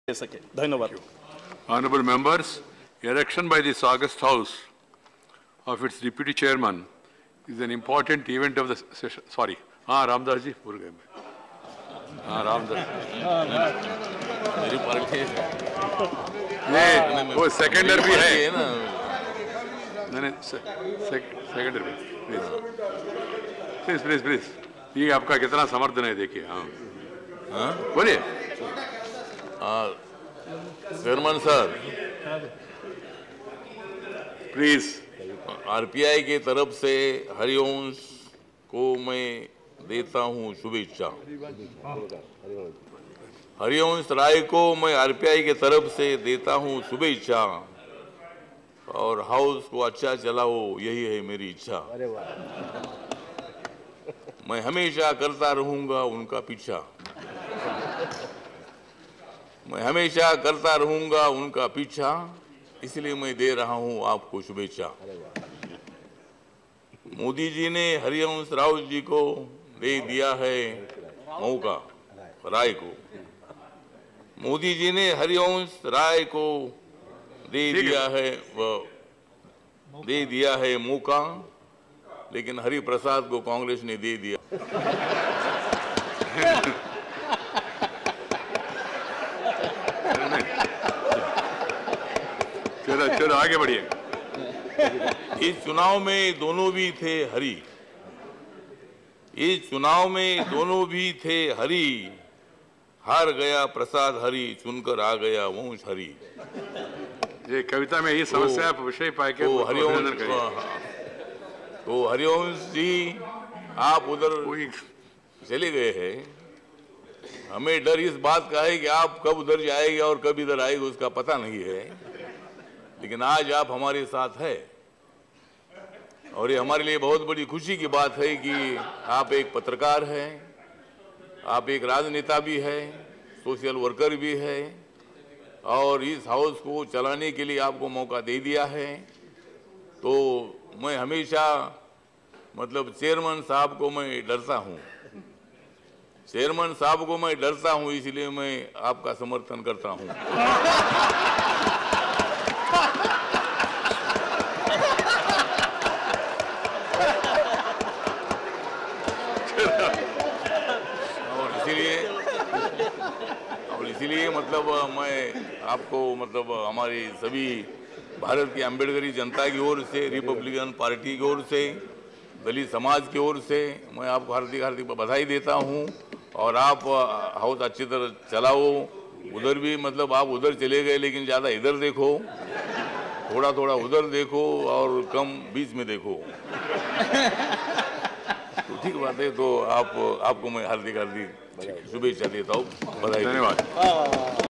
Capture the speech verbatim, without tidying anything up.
सके। धन्यवाद। Honorable members, election by this August House of its deputy chairman is an important event of the session. Sorry, हाँ रामदास जी पूरे गए में। हाँ रामदास। मेरी पार्टी ये वो सेकेंडर भी है है ना। नहीं नहीं सेकेंडर भी प्लीज प्लीज प्लीज ये आपका कितना समर्थन है देखिए। हाँ हाँ बोलिए। Chairman sir, please. आरपीआई की तरफ से हरिवंश को मैं देता हूं शुभेच्छा। हरिवंश राय को मैं आरपीआई की तरफ से देता हूं शुभेच्छा और हाउस को अच्छा चलाओ, यही है मेरी इच्छा। मैं हमेशा करता रहूंगा उनका पीछा। मैं हमेशा करता रहूंगा उनका पीछा, इसलिए मैं दे रहा हूं आपको शुभेच्छा। मोदी जी ने हरिवंश राव जी को दे दिया है मौका, राय को। मोदी जी ने हरिवंश राय को दे दिया है वो दे दिया है मौका, लेकिन हरिप्रसाद को कांग्रेस ने दे दिया। चलो चलो आगे बढ़िए। इस चुनाव में दोनों भी थे हरि। इस चुनाव में दोनों भी थे हरि। हार गया प्रसाद हरि, चुनकर आ गया वंश हरि। ये कविता में ये समस्या आप विषय पाए के तो हरिवंश तो हरिवंश जी आप उधर चले गए हैं। हमें डर इस बात का है कि आप कब उधर जाएंगे और कब इधर आएंगे उसका पता नहीं है, लेकिन आज आप हमारे साथ है और ये हमारे लिए बहुत बड़ी खुशी की बात है कि आप एक पत्रकार हैं, आप एक राजनेता भी है, सोशल वर्कर भी है और इस हाउस को चलाने के लिए आपको मौका दे दिया है। तो मैं हमेशा मतलब चेयरमैन साहब को मैं डरता हूँ, चेयरमैन साहब को मैं डरता हूँ, इसलिए मैं आपका समर्थन करता हूँ। और इसीलिए और इसीलिए मतलब मैं आपको मतलब हमारी सभी भारत की अम्बेडकरी जनता की ओर से, रिपब्लिकन पार्टी की ओर से, दलित समाज की ओर से मैं आपको हार्दिक हार्दिक बधाई देता हूं। और आप हाउस अच्छी तरह चलाओ। उधर भी मतलब आप उधर चले गए, लेकिन ज़्यादा इधर देखो, थोड़ा थोड़ा उधर देखो और कम बीच में देखो। तो ठीक बात है। तो आप आपको मैं हार्दिक हार्दिक शुभेच्छा देता हूँ, बधाई। धन्यवाद।